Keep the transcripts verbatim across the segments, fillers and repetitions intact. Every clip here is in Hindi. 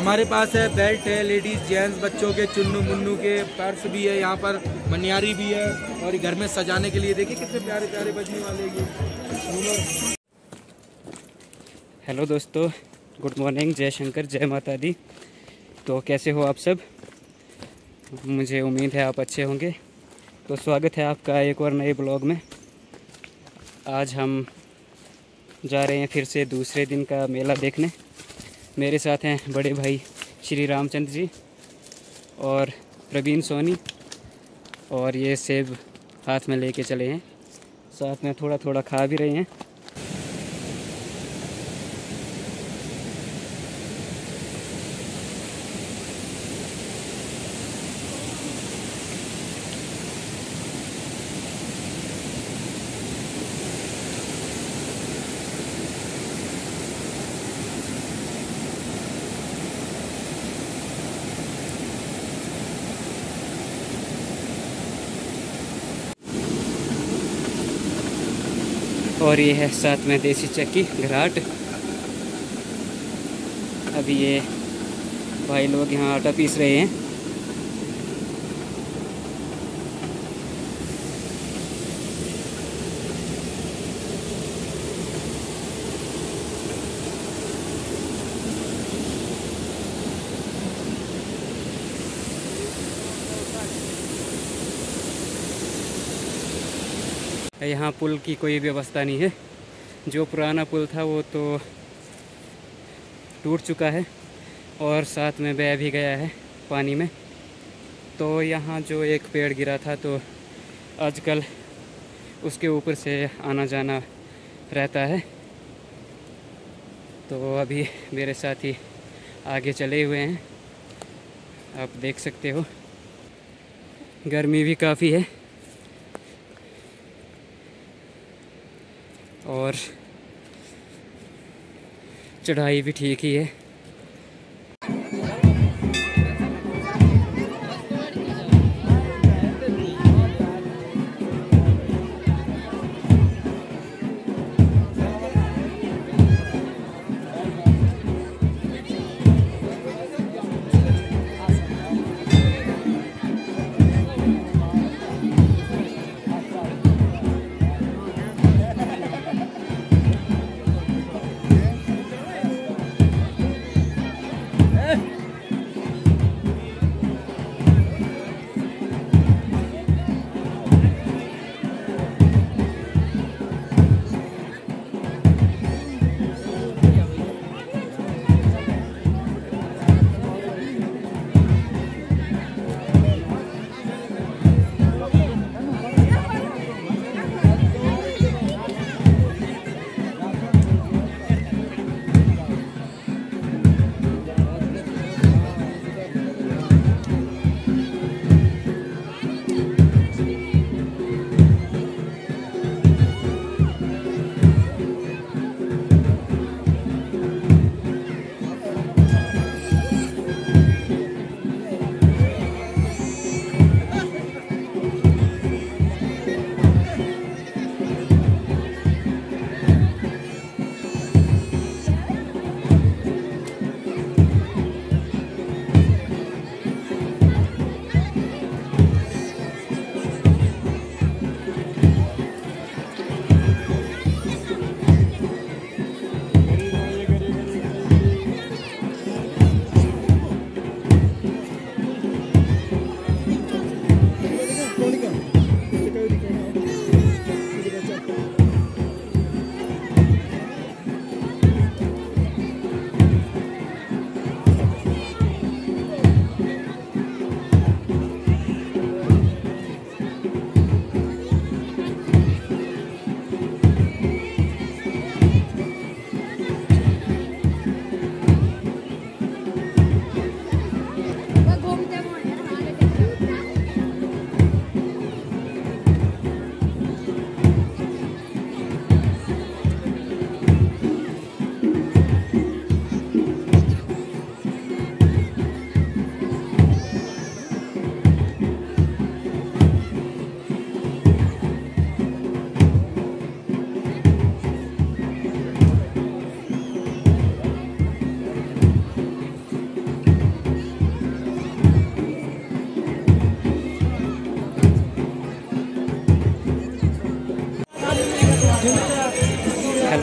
हमारे पास है बेल्ट है, लेडीज जेंट्स बच्चों के, चुन्नू मुन्नू के पर्स भी है, यहाँ पर मनियारी भी है, और घर में सजाने के लिए देखिए कितने प्यारे प्यारे बजने वाले ये। हेलो दोस्तों, गुड मॉर्निंग, जय शंकर, जय माता दी। तो कैसे हो आप सब? मुझे उम्मीद है आप अच्छे होंगे। तो स्वागत है आपका एक और नए ब्लॉग में। आज हम जा रहे हैं फिर से दूसरे दिन का मेला देखने। मेरे साथ हैं बड़े भाई श्री रामचंद्र जी और प्रवीण सोनी, और ये सेब हाथ में लेके चले हैं, साथ में थोड़ा थोड़ा खा भी रहे हैं। और ये है साथ में देसी चक्की घराट। अभी ये भाई लोग यहाँ आटा पीस रहे हैं। यहाँ पुल की कोई व्यवस्था नहीं है। जो पुराना पुल था वो तो टूट चुका है और साथ में बह भी गया है पानी में। तो यहाँ जो एक पेड़ गिरा था तो आजकल उसके ऊपर से आना जाना रहता है। तो अभी मेरे साथी आगे चले हुए हैं, आप देख सकते हो। गर्मी भी काफ़ी है और चढ़ाई भी ठीक ही है।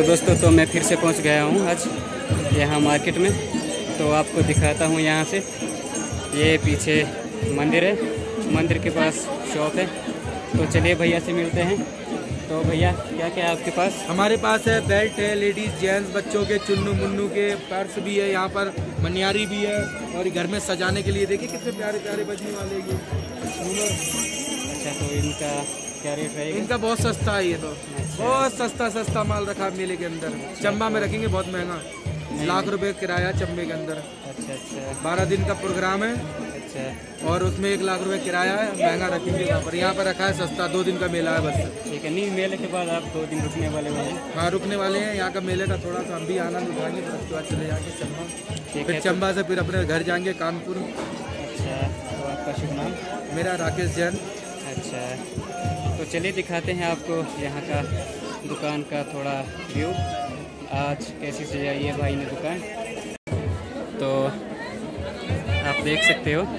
तो दोस्तों तो मैं फिर से पहुंच गया हूं आज यहाँ मार्केट में। तो आपको दिखाता हूं यहाँ से, ये पीछे मंदिर है, मंदिर के पास शॉप है। तो चलिए भैया से मिलते हैं। तो भैया क्या क्या है आपके पास? हमारे पास है बेल्ट है, लेडीज़ जेंट्स बच्चों के, चुन्नू मुन्नू के पर्स भी है, यहाँ पर मनियारी भी है, और घर में सजाने के लिए देखिए कितने प्यारे प्यारे बजने वाले ये झूमर। अच्छा, तो इनका क्या रेट रहेगा? इनका बहुत सस्ता है ये तो। अच्छा। बहुत सस्ता सस्ता माल रखा है मेले के अंदर। चंबा में रखेंगे बहुत महंगा, लाख रुपए किराया चंबे के अंदर। अच्छा अच्छा बारह दिन का प्रोग्राम है। अच्छा, और उसमें एक लाख रुपए किराया है, महंगा रखेंगे वहाँ पर। यहाँ पर रखा है सस्ता, दो दिन का मेला है बस। ठीक है। नहीं, मेले के बाद आप दो दिन रुकने वाले हैं? हाँ, रुकने वाले हैं। यहाँ का मेले का थोड़ा सा हम भी आनंद उठाएंगे, फिर उसके बाद चले जाएंगे चंबा। ठीक फिर है। चंबा से फिर अपने घर जाएंगे कानपुर। अच्छा, तो आपका शुभ नाम? मेरा राकेश जैन। अच्छा, तो चलिए दिखाते हैं आपको यहाँ का दुकान का थोड़ा व्यू। आज कैसी सजाई है भाई ने दुकान, तो आप देख सकते हो।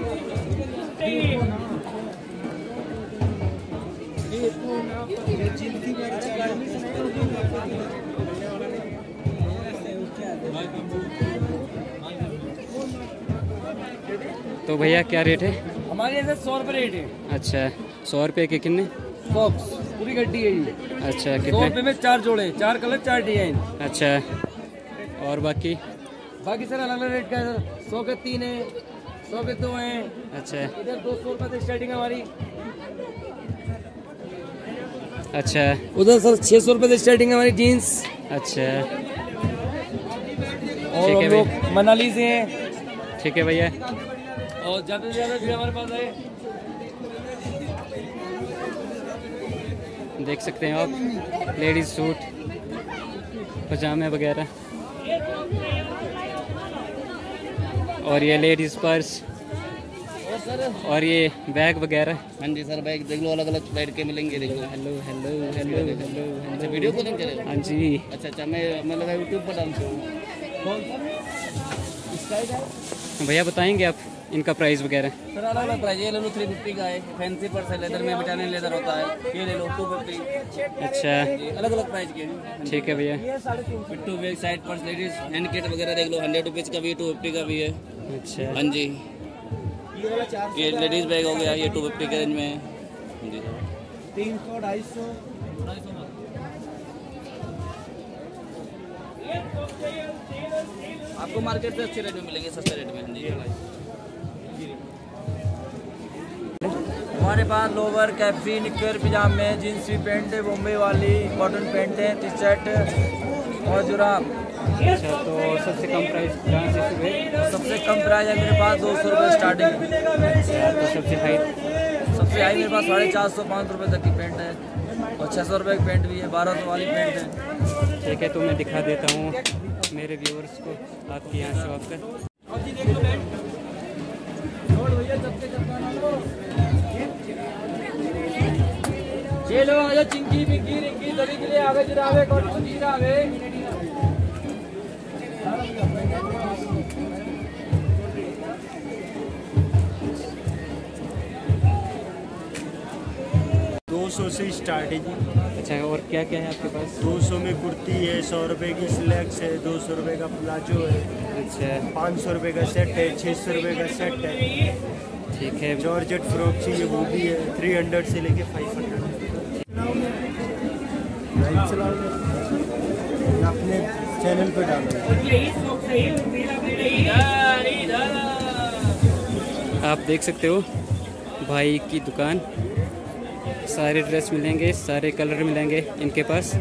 तो भैया क्या रेट है? हमारे यहाँ सौ रुपये रेट है। अच्छा, सौ रुपये के कितने बॉक्स? पूरी गड्डी है ये। अच्छा, सौ कितने? रुपये में चार जोड़े, चार कलर, चार डिजाइन। अच्छा, और बाकी? बाकी सर अलग अलग रेट का है सर। सौ के तीन है, सौ के दो हैं। अच्छा इधर दो सौ रुपये से स्टार्टिंग हमारी। अच्छा, उधर सर छः सौ रुपये से स्टार्टिंग हमारी जीन्स। अच्छा, और ठीक है हम लोग भाई। मनाली से हैं। ठीक है भैया। और ज़्यादा से ज़्यादा भीड़ हमारे पास है। देख सकते हैं आप, लेडीज सूट, पजामे वगैरह, और ये लेडीज पर्स, और ये बैग वगैरह। हाँ जी सर, बैग देख लो, अलग अलग टाइप के मिलेंगे, देख लो। हेलो हेलो हेलो हेलो अच्छा, वीडियो कॉलिंग करें? हाँ जी। अच्छा अच्छा, मैं मैं लगा यूट्यूब पर डालता हूँ। भैया बताएंगे आप इनका प्राइस वगैरह? सर अलग अलग प्राइस, ये ले लो थ्री फिफ्टी का है, फैंसी पर्स है, लेदर में ब्रिटानियन लेदर होता है, ये ले लो टू फिफ्टी। अच्छा, अलग अलग प्राइस के हैं। ठीक है भैया। पिट्टू bag, side purse, ladies hand kit वगैरह देख लो, हंड्रेड रुपीज़ का भी है, टू फिफ्टी का भी है। अच्छा, हाँ जी, ये लेडीज बैग हो गया, ये टू फिफ्टी के रेंज में है। हाँ जी, तीन सौ ढाई सौ आपको मार्केट से अच्छे रेट में मिलेंगे, सस्ते रेट में। हाँ जी, हमारे पास लोवर, कैप्री, निकर, पजामे, जींस भी पैंट है, बॉम्बे वाली कॉटन पैंट है, टी शर्ट और जुराब। अच्छा, तो सबसे कम प्राइस कहाँ से शुरू है? सबसे कम प्राइस है मेरे पास दो सौ रुपये स्टार्टिंग। अच्छा, तो सबसे हाई? सबसे हाई मेरे पास साढ़े चार सौ पाँच सौ रुपये तक की पैंट है, और छः सौ रुपये की पैंट भी है, बारह सौ वाली पैंट है। ठीक है, तो मैं दिखा देता हूँ मेरे व्यूअर्स को आपके यहाँ शॉप का। ये लो आजा, चिंकी पिंकी रिंकी सभी के लिए आगे जिरावे कॉटन जिरावे। दो सौ से स्टार्ट है जी। अच्छा, और क्या क्या है आपके पास? दो सौ में कुर्ती है, सौ रुपए की स्लैक्स है, दो सौ रुपए का प्लाजो है, अच्छा, पाँच सौ रुपए का सेट है, छः सौ रुपए का सेट है। ठीक है। जॉर्जेट फ्रॉक चाहिए वो भी है, थ्री हंड्रेड से लेके फाइव हंड्रेड। अपने चैनल पे डालो। आप देख सकते हो भाई की दुकान, सारे ड्रेस मिलेंगे, सारे कलर मिलेंगे इनके पास।